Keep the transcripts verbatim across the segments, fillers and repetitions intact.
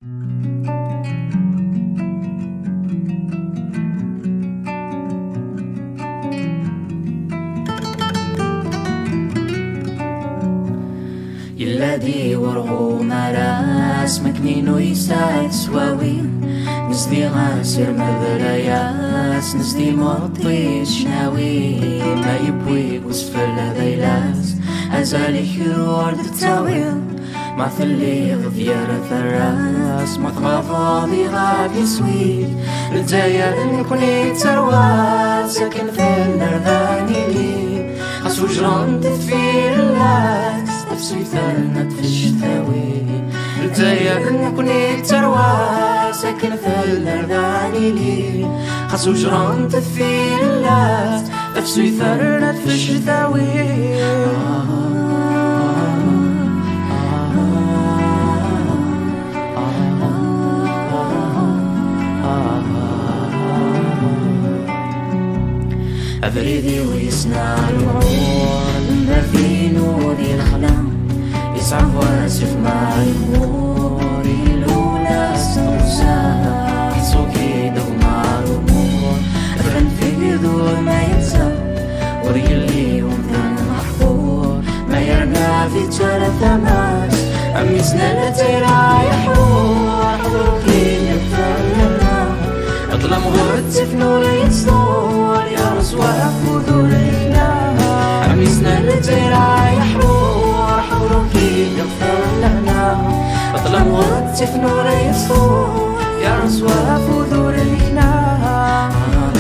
يلادي ورغو مراس مكنينو يساعد سواوين نسدي غاسر مذرياس نسدي مغطي شناوي ما يبويك وسفل ليلاس أزالي حرور دتاويل ما ثلي غذيار ثراس ما تغاضي غاب يسوي الجاية نكوني ترواس ساكن في النرداني لي خاص وجران تثفير اللاس نفسي ثرنت في الشتاوي الجاية نكوني ترواس ساكن في النرداني لي خاص وجران تثفير اللاس نفسي ثرنت في الشتاوي. أبريدي ويسنع العور ما في نوري الخلام يصعب واسف مع الأمور الأولى استوسع صوكي دوما الأمور أبرن في ذو ما ينسى ورجلي ومثال محفور ما يرنى في ثلاث ماس أمي سنالتي رايح حور حور كي يبتلنا أطلع مغرتي في نوري يصور يا رسوة فذور الإله عمي سنالتي رايح حور حور كي يغفر لنا أطلع مغرتي في نوري يصور يا رسوة فذور الإله.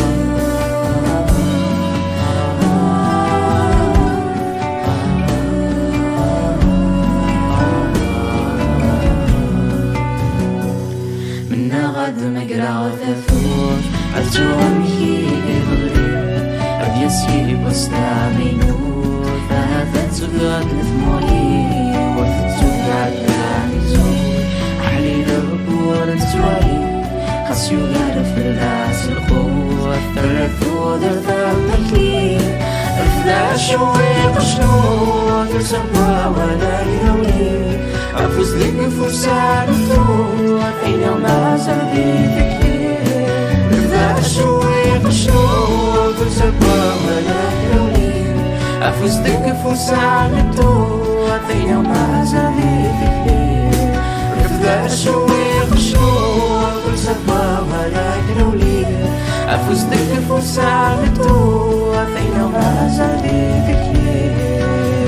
غد مقرا وثفور عرجوهم يجي غلي عد يسيب واستعمي نور فهذا تسقط لثمولي وثتسوق عداني زور أحلي لربور نتوالي خاص يغار في الراس القوة ثرث وذر ثمكلي أفلا شويق شنور تسبوا ولا يرولي أفوز للنفوس على الثور أينما زادي تكليل نفذا شويق شنور تسبوا ولا يرولي أفوز للنفوس على الثور أينما زادي تكليل نفذا شويق شنور تسبوا ولا يرولي أفوز للنفوس على الثور أينما زادي تكليل.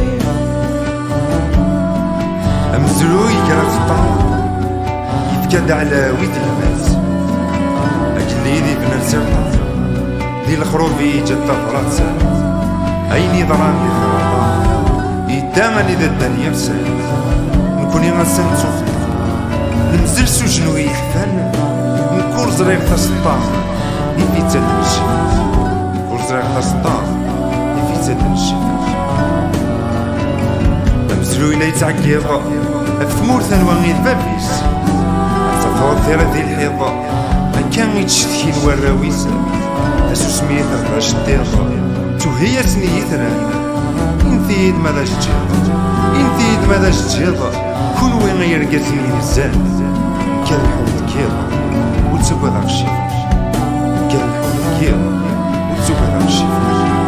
أمزلوي كرا خطا يتكاد على ويد الماس أكلي ذي بن السرطة ذي الخروبي جد فرنسا أيني ضرامي خراطة يدامني ذا الدنيا مسال نكوني غسان سوفتا نمزل سجنوي يحفن نكور زريق تسطا يفي تدن الشفاف نكور زريق تسطا يفي تدن الشفاف. أمزلوي لا يتعقيض الثمور ثنواني البابيس التفاوض ثيرة الحيضة ما كان يتشتكي الوراويس أسو سميت الراش الديضة توهي سنيتنا انثيد ماذا جتجيض انثيد ماذا جتجيض كون وين غير قاتني نزال كان الحوض كيضة وتسوى ذاك الشيء كان الحوض كيضة وتسوى ذاك الشيء.